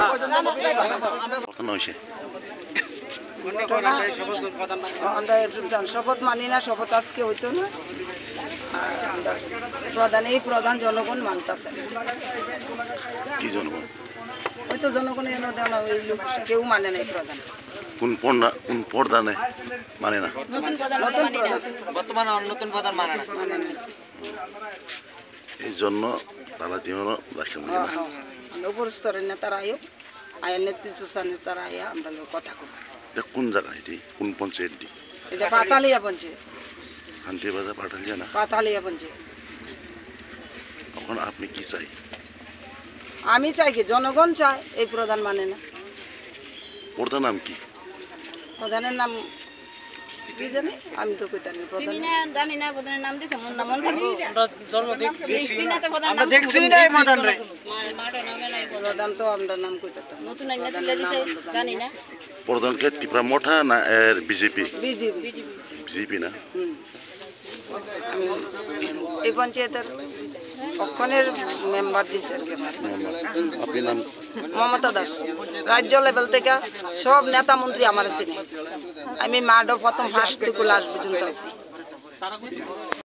শপথ মানি না, শপথ আজকে হইতো না। প্রধান এই প্রধান জনগণ মানতেছে কি জনগণ? হয়তো জনগণ এনে দেওয়া না, ওই লোক কেউ মানে নাই প্রধান। কোন প্রধানে মানে না? নতুন প্রধান বর্তমানে নতুন প্রধান মানে না। এই জন্য তারা দিনও রাখেন না। উপর স্তরের নেতারা আয়ো, আয়ের নেতৃত্ব স্থানে তারা আয়া আমরা লোক কথা কব। এটা কোন জায়গা? এটি কোন পঞ্চায়েত? এটা পাতালিয়া পঞ্চায়েত। শান্তিবাজার পাঠালিয়া না? পাতালিয়া পঞ্চায়েত। এখন আপনি কি চাই? আমি চাই কি জনগণ চায়, এই প্রধান মানে না। প্রধান নাম কি? প্রধানের নাম কি জানি, আমি তো কইতাম না। প্রধান জানি না, প্রধানের নাম দিছে মন না মন থাকবো। আমরা দেখছি না এই প্রধান রে। প্রধান তো আমরা নাম কইতাম নতুন আইনা তুলে দিছে জানি না। প্রধানকে টিপরা মোঠা না এর বিজেপি? বিজেপি। বিজেপি না? আমি এই পঞ্চায়েতের অক্ষণের মেম্বার দিছে আর কি। আপনি নাম? মমতা দাস। রাজ্য লেভেল থেকে সব নেতা মন্ত্রী আমার চিনি। আমি মাঠও প্রথম ফার্স্ট থেকে লাস্ট পর্যন্ত আছি।